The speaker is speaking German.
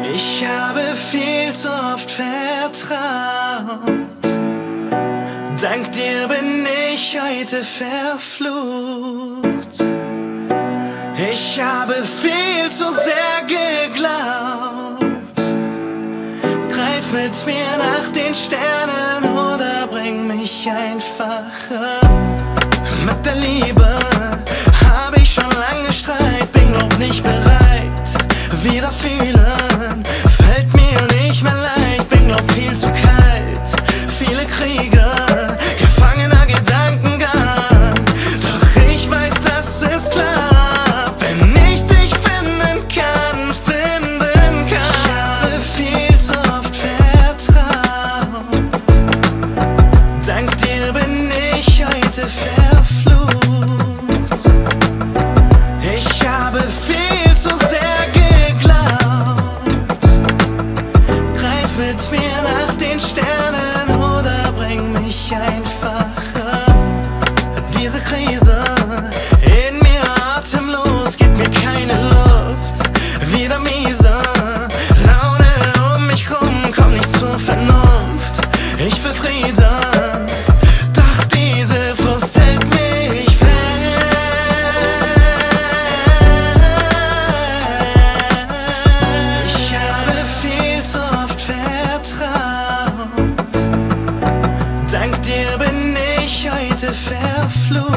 Ich habe viel zu oft vertraut. Dank dir bin ich heute verflucht. Ich habe viel zu sehr geglaubt. Greif mit mir nach den Sternen oder bring mich einfach ab. Mit der Liebe habe ich schon lange Streit, bin glaub nicht bereit. Wieder fühlen fällt mir nicht mehr leicht, bin glaub viel zu kalt. Viele Kriege, gefangener Gedankengang, doch ich weiß, dass es klappt, wenn ich dich finden kann. Ich habe viel zu oft vertraut. Dank dir bin ich heute verflucht. Ich habe viel zu sehr geglaubt. Greif mit mir nach den Sternen oder bring mich einfach ab. Diese Krise in mir atemlos, gibt mir keine Luft. Wieder miese Laune um mich rum, komm nicht zur Vernunft. Ich will Frieden, doch diese Frust hält mich fest. Ich habe viel zu oft vertraut. Dank dir bin ich heute verflucht.